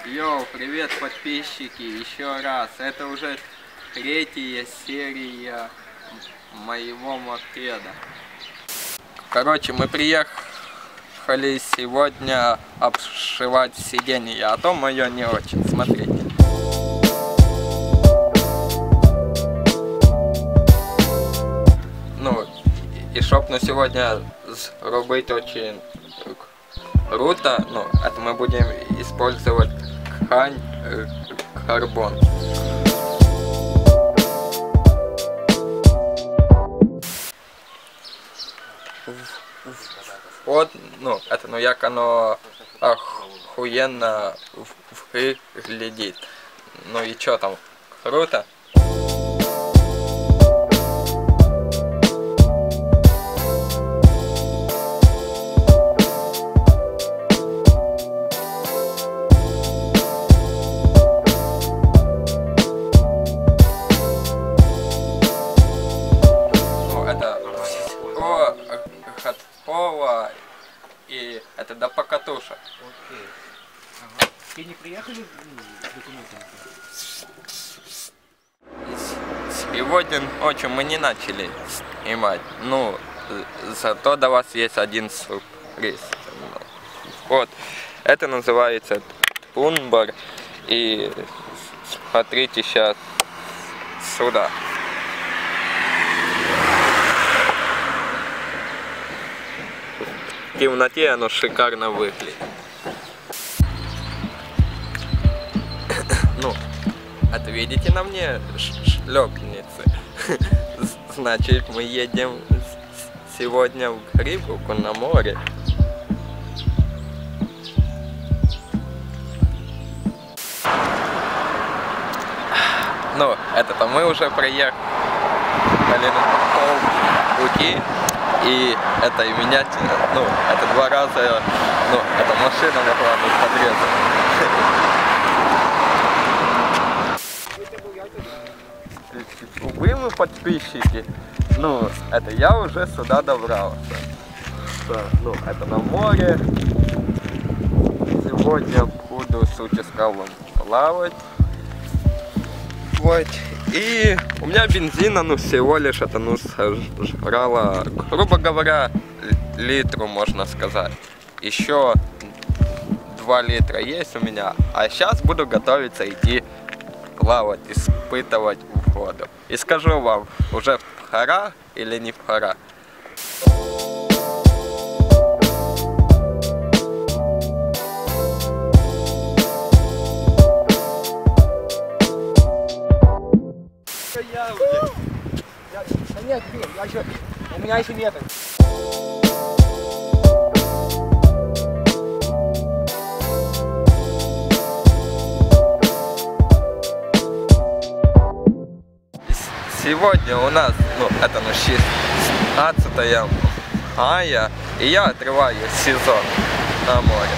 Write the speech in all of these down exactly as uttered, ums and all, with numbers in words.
Йоу, привет, подписчики, еще раз. Это уже третья серия моего мопеда. Короче, мы приехали сегодня обшивать сиденье, а то мое не очень. Смотрите. Ну, и чтоб на сегодня зробити очень круто, ну, это мы будем использовать ткань карбон. Вот, ну, это, ну, як оно охуенно выглядит. Ну и чё там, круто? Пола и это до покатушек. Окей. Ага. Ты не приехали документами? Сегодня ночью мы не начали снимать. Ну, зато до вас есть один сюрприз. Вот. Это называется тумбар. И смотрите сейчас сюда. В темноте оно шикарно выглядит. Ну, это видите на мне шлепницы? Значит, мы едем сегодня в Грибовку на море. Ну, это-то мы уже проехали на полпути. И это и меня, ну, это два раза, ну, эта машина могла бы подрезать. Вы мы подписчики, ну, это я уже сюда добрался. Ну, это на море. Сегодня буду с участковым плавать. Вот. И у меня бензина, ну, всего лишь это, ну, сожрало, грубо говоря, литру, можно сказать. Еще два литра есть у меня. А сейчас буду готовиться идти плавать, испытывать воду. И скажу вам, уже пора или не пора. Я, я, да нет, я еще, у меня еще нет. Сегодня у нас, ну, это, ну, шестнадцатое мая, и я отрываю сезон на море.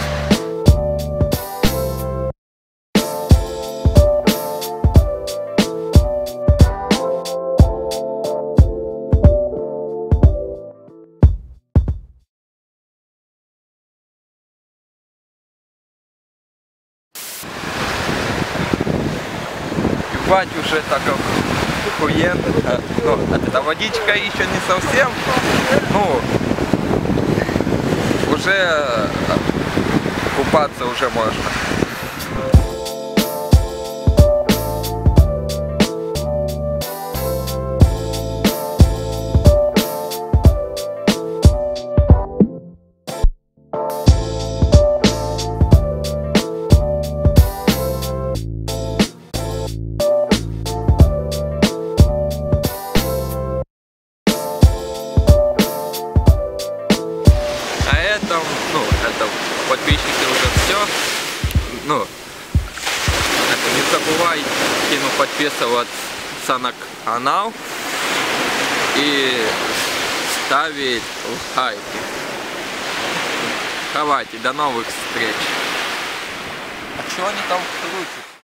Ебать, уже так охуенно. Ну, эта водичка еще не совсем, ну, уже купаться уже можно. Ну, это подписчики уже все. Ну, это не забывайте, ну, подписываться на канал и ставить лайки. Давайте, до новых встреч. А что они там крутят?